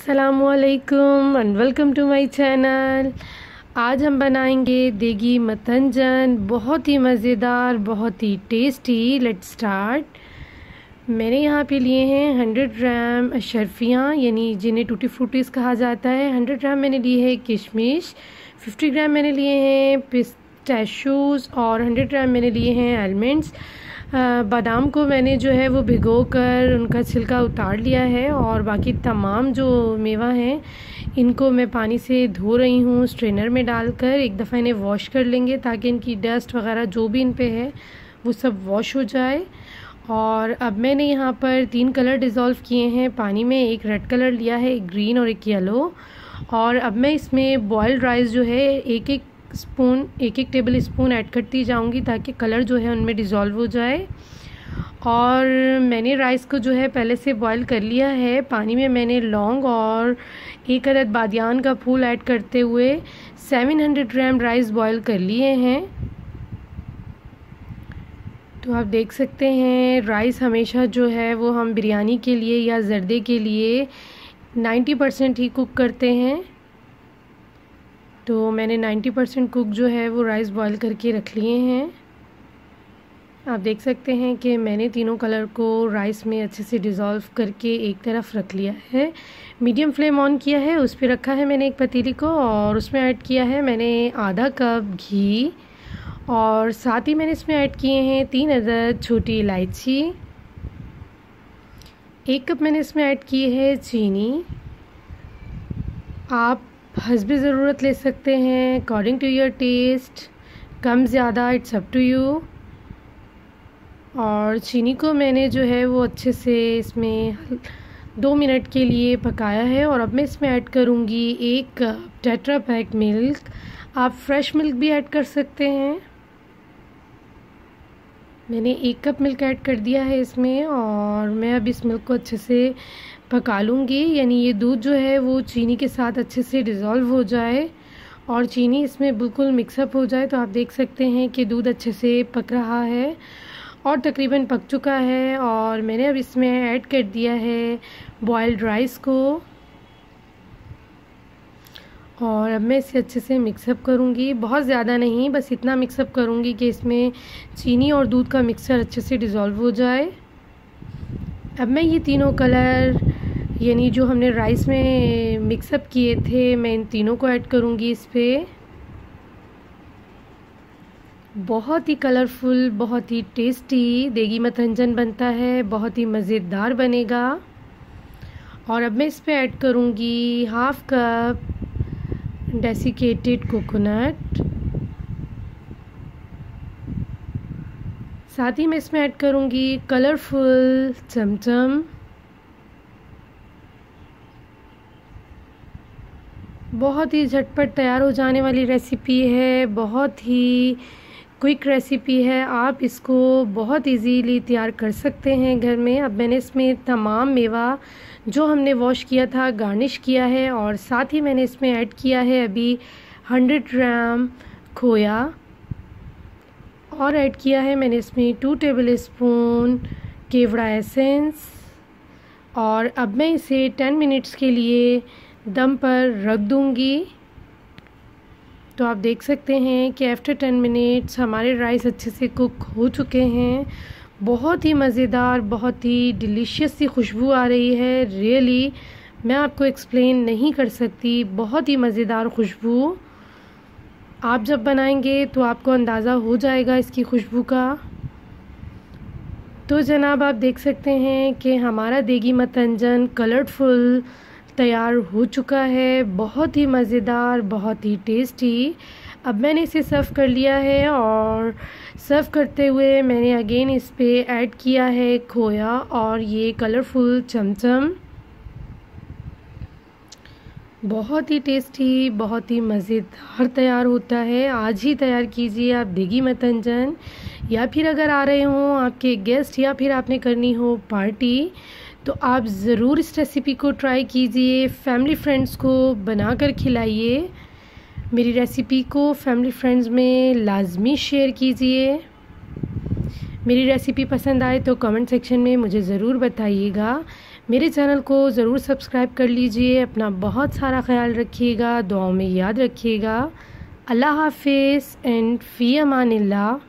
अस्सलामुअलैकुम and welcome to my channel. आज हम बनाएंगे देगी मतंजन, बहुत ही मज़ेदार, बहुत ही टेस्टी। Let's start. मैंने यहाँ पे लिए हैं 100 ग्राम अशरफियाँ, यानी जिन्हें टूटी फ्रूटीज़ कहा जाता है। 100 ग्राम मैंने लिए है किशमिश, 50 ग्राम मैंने लिए हैं पिस्ताशियोज़ और 100 ग्राम मैंने लिए हैं आलमंड्स। बादाम को मैंने जो है वो भिगोकर उनका छिलका उतार लिया है और बाकी तमाम जो मेवा हैं इनको मैं पानी से धो रही हूँ स्ट्रेनर में डालकर। एक दफ़ा इन्हें वॉश कर लेंगे ताकि इनकी डस्ट वगैरह जो भी इन पे है वो सब वॉश हो जाए। और अब मैंने यहाँ पर 3 कलर डिज़ोल्व किए हैं पानी में। एक रेड कलर लिया है, एक ग्रीन और एक येलो। और अब मैं इसमें बॉइल्ड राइस जो है एक एक टेबल स्पून ऐड करती जाऊंगी ताकि कलर जो है उनमें डिज़ोल्व हो जाए। और मैंने राइस को जो है पहले से बॉईल कर लिया है। पानी में मैंने लौंग और 1 अदद बादियान का फूल ऐड करते हुए 700 ग्राम राइस बॉईल कर लिए हैं। तो आप देख सकते हैं राइस हमेशा जो है वो हम बिरयानी के लिए या ज़र्दे के लिए 90% ही कुक करते हैं। तो मैंने 90% कुक जो है वो राइस बॉईल करके रख लिए हैं। आप देख सकते हैं कि मैंने तीनों कलर को राइस में अच्छे से डिज़ोल्व करके एक तरफ रख लिया है। मीडियम फ्लेम ऑन किया है, उस पर रखा है मैंने एक पतीली को और उसमें ऐड किया है मैंने आधा कप घी और साथ ही मैंने इसमें ऐड किए हैं 3 अदद छोटी इलायची। 1 कप मैंने इसमें ऐड की है चीनी। आप हस्बे ज़रूरत ले सकते हैं, अकॉर्डिंग टू योर टेस्ट, कम ज़्यादा इट्स अप टू यू। और चीनी को मैंने जो है वो अच्छे से इसमें 2 मिनट के लिए पकाया है। और अब मैं इसमें ऐड करूँगी 1 कप टेट्रा पैक मिल्क। आप फ्रेश मिल्क भी ऐड कर सकते हैं। मैंने 1 कप मिल्क ऐड कर दिया है इसमें और मैं अब इस मिल्क को अच्छे से पका लूँगी, यानी ये दूध जो है वो चीनी के साथ अच्छे से डिज़ोल्व हो जाए और चीनी इसमें बिल्कुल मिक्सअप हो जाए। तो आप देख सकते हैं कि दूध अच्छे से पक रहा है और तकरीबन पक चुका है। और मैंने अब इसमें ऐड कर दिया है बॉइल्ड राइस को और अब मैं इसे अच्छे से मिक्सअप करूँगी। बहुत ज़्यादा नहीं, बस इतना मिक्सअप करूँगी कि इसमें चीनी और दूध का मिक्सचर अच्छे से डिज़ोल्व हो जाए। अब मैं ये तीनों कलर यानी जो हमने राइस में मिक्सअप किए थे मैं इन तीनों को ऐड करूँगी इस पर। बहुत ही कलरफुल, बहुत ही टेस्टी देगी मतंजन बनता है, बहुत ही मज़ेदार बनेगा। और अब मैं इस पर ऐड करूँगी 1/2 कप डेसिकेटेड कोकोनट। साथ ही मैं इसमें ऐड करूँगी कलरफुल चमचम। बहुत ही झटपट तैयार हो जाने वाली रेसिपी है, बहुत ही क्विक रेसिपी है। आप इसको बहुत इजीली तैयार कर सकते हैं घर में। अब मैंने इसमें तमाम मेवा जो हमने वॉश किया था गार्निश किया है और साथ ही मैंने इसमें ऐड किया है अभी 100 ग्राम खोया और ऐड किया है मैंने इसमें 2 टेबल स्पून केवड़ा एसेंस। और अब मैं इसे 10 मिनट्स के लिए दम पर रख दूंगी। तो आप देख सकते हैं कि आफ्टर 10 मिनट्स हमारे राइस अच्छे से कुक हो चुके हैं। बहुत ही मज़ेदार, बहुत ही डिलीशियस सी खुशबू आ रही है। रियली मैं आपको एक्सप्लेन नहीं कर सकती, बहुत ही मज़ेदार खुशबू। आप जब बनाएंगे तो आपको अंदाज़ा हो जाएगा इसकी खुशबू का। तो जनाब आप देख सकते हैं कि हमारा देगी मतंजन कलरफुल तैयार हो चुका है, बहुत ही मज़ेदार, बहुत ही टेस्टी। अब मैंने इसे सर्व कर लिया है और सर्व करते हुए मैंने अगेन इस पे ऐड किया है खोया और ये कलरफुल चमचम। बहुत ही टेस्टी, बहुत ही मज़ेदार तैयार होता है। आज ही तैयार कीजिए आप देगी मतंजन। या फिर अगर आ रहे हों आपके गेस्ट या फिर आपने करनी हो पार्टी तो आप ज़रूर इस रेसिपी को ट्राई कीजिए, फैमिली फ्रेंड्स को बनाकर खिलाइए। मेरी रेसिपी को फैमिली फ्रेंड्स में लाजमी शेयर कीजिए। मेरी रेसिपी पसंद आए तो कमेंट सेक्शन में मुझे ज़रूर बताइएगा। मेरे चैनल को ज़रूर सब्सक्राइब कर लीजिए। अपना बहुत सारा ख्याल रखिएगा, दुआओं में याद रखिएगा। अल्लाह हाफिज़ एंड फ़ी अमानिल्लाह।